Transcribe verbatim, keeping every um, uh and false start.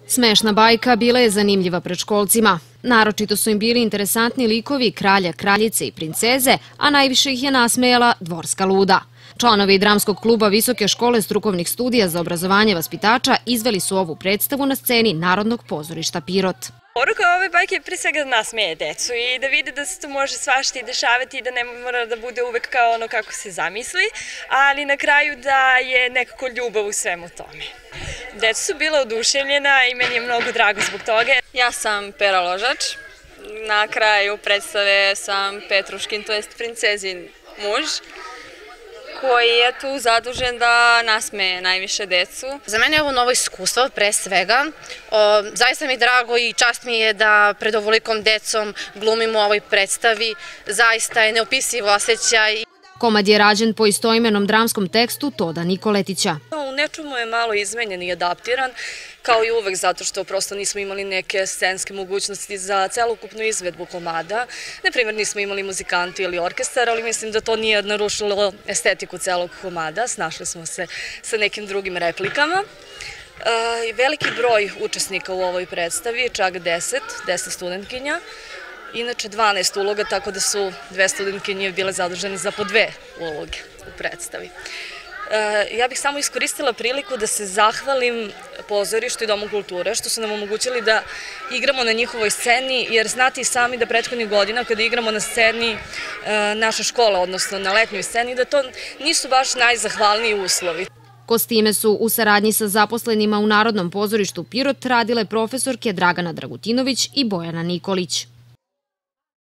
Smešna bajka bila je zanimljiva predškolcima. Naročito su im bili interesantni likovi kralja, kraljice i princeze, a najviše ih je nasmejala dvorska luda. Članovi dramskog kluba Visoke škole strukovnih studija za obrazovanje vaspitača izveli su ovu predstavu na sceni Narodnog pozorišta Pirot. Poruka ove bajke je pre svega da nasmeje decu i da vide da se to može svašta i dešavati i da ne mora da bude uvek kao ono kako se zamisli, ali na kraju da je nekako ljubav u svemu tome. Deca su bila oduševljena i meni je mnogo drago zbog toga. Ja sam Pera Ložač, na kraju predstave sam Petruškin, to jest princezin muž, koji je tu zadužen da nasmeje najviše decu. Za mene je ovo novo iskustvo, pre svega. Zaista mi je drago i čast mi je da pred ovolikom decom glumim u ovoj predstavi. Zaista je neopisiv osjećaj. Komad je rađen po istoimenom dramskom tekstu Toda Nikoletića. U nečemu je malo izmenjen i adaptiran, kao i uvek, zato što prosto nismo imali neke scenske mogućnosti za celokupnu izvedbu komada. Naprimjer, nismo imali muzikanti ili orkestar, ali mislim da to nije narušilo estetiku celog komada. Snašli smo se sa nekim drugim replikama. Veliki broj učesnika u ovoj predstavi, čak deset, deset studentkinja. Inače dvanaest uloga, tako da su dve studentkinje bile zadužene za po dve uloge u predstavi. Ja bih samo iskoristila priliku da se zahvalim pozorištu i Domu kulture što su nam omogućili da igramo na njihovoj sceni, jer znate i sami da prethodnih godina kada igramo na sceni naša škola, odnosno na letnjoj sceni, da to nisu baš najzahvalniji uslovi. Kostime su u saradnji sa zaposlenima u Narodnom pozorištu Pirot radile profesorke Dragana Dragutinović i Bojana Nikolić.